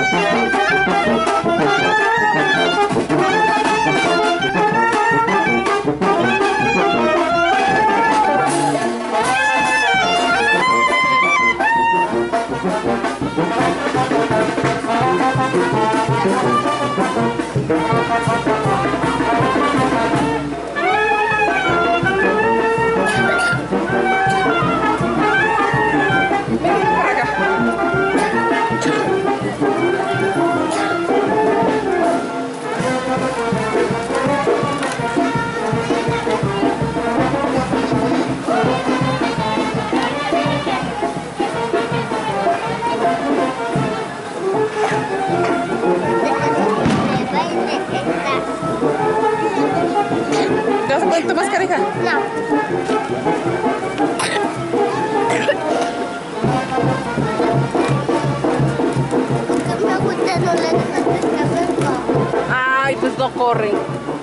¿Te vas a poner tu máscara, hija? No. Porque me gusta no le dejan pescar. Ay, pues no corren.